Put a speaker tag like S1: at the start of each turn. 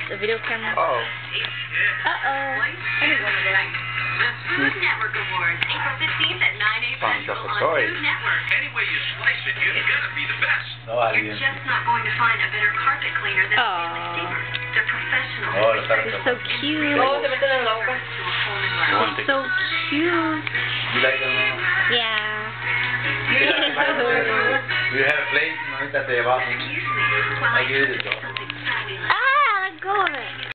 S1: a video camera.
S2: Uh-oh.
S1: I need one of those.
S3: Food Network Awards, April 15th at 9 a.m.
S2: Sounds like a
S3: on
S2: toy.
S3: Food Network.
S4: Any way you slice it, you're gonna be the best.
S3: You're just not going to find a better carpet cleaner than Stanley Steamer. They're professional.
S1: They're so cute.
S5: Oh, se meten en la boca.
S1: So cute.
S2: You like them?
S1: Yeah.
S2: You have a plate, ahorita te llevamos.
S3: Excuse me. Well,
S2: I give it a go.